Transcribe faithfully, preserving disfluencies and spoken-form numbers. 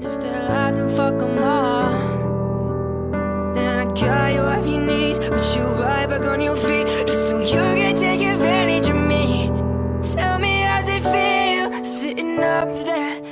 And if they lie, then fuck them all. Then I got you off your knees, put you right back on your feet, just so you can take advantage of me. Tell me how's it feel, sitting up there